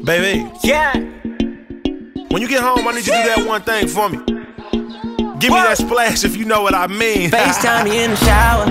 Baby, Yeah. when you get home, I need you to do that one thing for me. Give me that splash if you know what I mean. FaceTime me in the shower.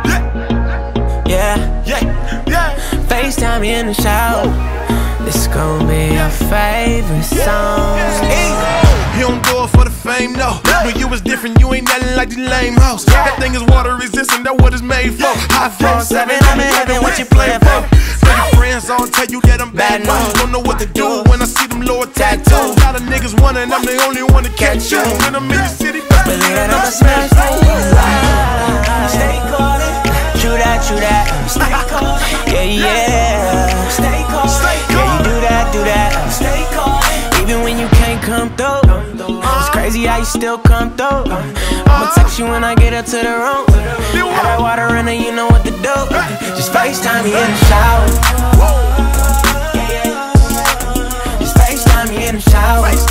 Yeah. Yeah. FaceTime me in the shower. This gon' be your favorite song. You don't do it for the fame, no. When you was different, you ain't nothing like the lame house. That thing is water resistant, that's what it's made for. High flow 7, I'm in heaven, what you playing for? Tell your friends on, tell you that I'm bad news. Don't know what to do when I see them lower tattoos. Lot of niggas wondering I'm the only one to catch you. When I'm in the city, Believe that I'ma smash Stay calling. True that. Stay calling. Yeah. Stay calling. Yeah, you do that. Stay calling. Even when you can't come through. It's crazy how you still come through. I'ma text you when I get up to the room. Have that water running, you know what to do. Just FaceTime me in the shower. Just FaceTime me in the shower. Just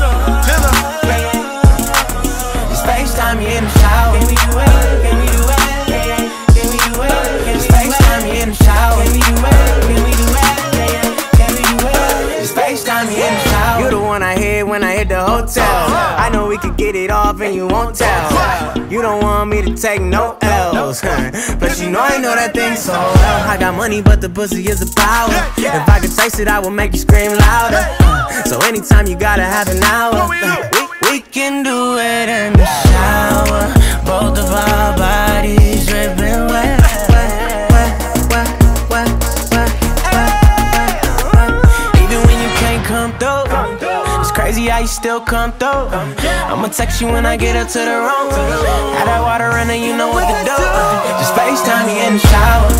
FaceTime me in the shower. Can we do it? Can we do it? Can we do it? Just FaceTime me in the shower. Can we do it? Can we do it? Can we do it? Just FaceTime me in the shower. You the one I hit when I hit the hotel. I know we could get it off and you won't tell. You don't want me to take no L's. But you know I know that thing so well. I got money but the pussy is the power. If I could taste it I will make you scream louder. So anytime you gotta have an hour. We can do it in the shower. Both of our bodies dripping wet. Even when you can't come through, it's crazy how you still come through. I'ma text you when I get up to the room. Have that water running, you know what to do. Just FaceTime me in the shower.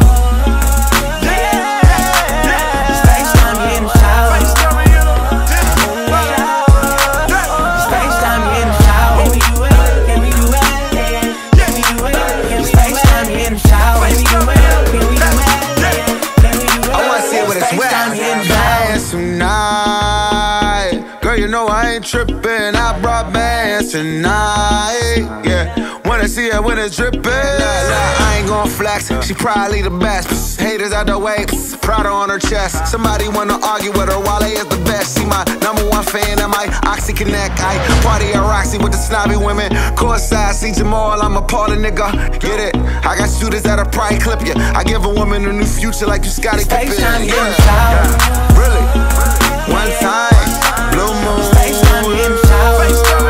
Tonight, girl, you know I ain't trippin'. I brought bands tonight. Yeah, wanna see her when it's drippin'. I ain't gon' flex, she probably the best. Haters out the way, Prada on her chest. Somebody wanna argue with her, Wale is the best. See my #1 fan of my Oxy Connect. I party at Roxy with the snobby women. Courtside, see Jamal, I'm a party nigga. Get it? I got shooters that'll probably clip ya. I give a woman a new future like you Scottie Pippen. Yeah. Really? One time, blue moon. FaceTime me in the shower.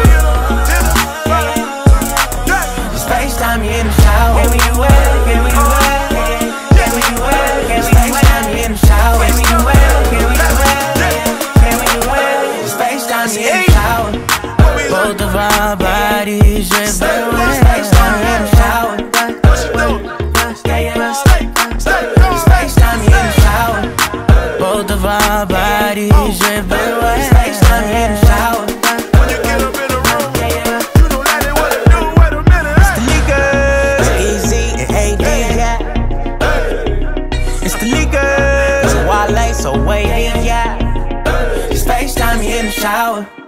Just FaceTime me in the shower. Can we do it? Can we do it? Can we do it? Just FaceTime me in the shower. Can we do it? Can we do it? Can we do it? Just FaceTime me in the shower. Both of our bodies dripping wet. Just FaceTime me in the shower. Just FaceTime me in the shower. Both of our bodies dripping wet. Just FaceTime me in the shower. when you get up in the room, you know that ain't what to do. Wait a minute. It's the Leakers, Easy and AD, yeah. It's the Leakers, Wale, so wait, yeah. Just FaceTime me in the shower.